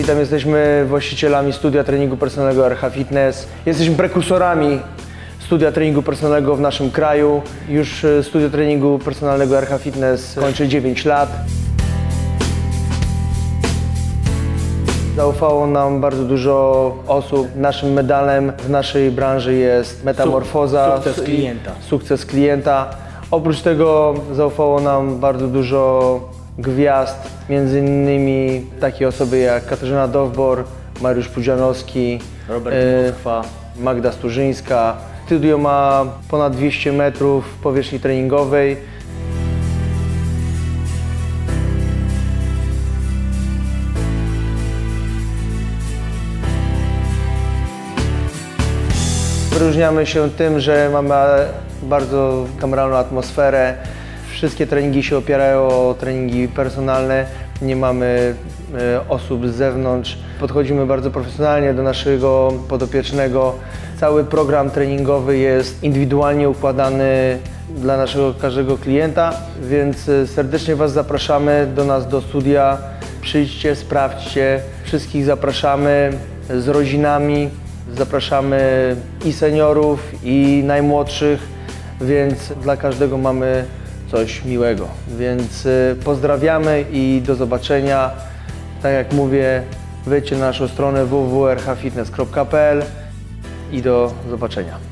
Witam, jesteśmy właścicielami studia treningu personalnego RH Fitness. Jesteśmy prekursorami studia treningu personalnego w naszym kraju. Już studio treningu personalnego RH Fitness kończy 9 lat. Zaufało nam bardzo dużo osób. Naszym medalem w naszej branży jest metamorfoza, sukces klienta. Oprócz tego zaufało nam bardzo dużo gwiazd, między innymi takie osoby jak Katarzyna Dowbor, Mariusz Pudzianowski, Robert Moskwa, Magda Sturzyńska. Studio ma ponad 200 metrów powierzchni treningowej. Wyróżniamy się tym, że mamy bardzo kameralną atmosferę. Wszystkie treningi się opierają o treningi personalne. Nie mamy osób z zewnątrz. Podchodzimy bardzo profesjonalnie do naszego podopiecznego. Cały program treningowy jest indywidualnie układany dla naszego każdego klienta, więc serdecznie Was zapraszamy do nas do studia. Przyjdźcie, sprawdźcie. Wszystkich zapraszamy z rodzinami. Zapraszamy i seniorów, i najmłodszych, więc dla każdego mamy coś miłego. Więc pozdrawiamy i do zobaczenia. Tak jak mówię, wejdźcie na naszą stronę www.rhfitness.pl i do zobaczenia.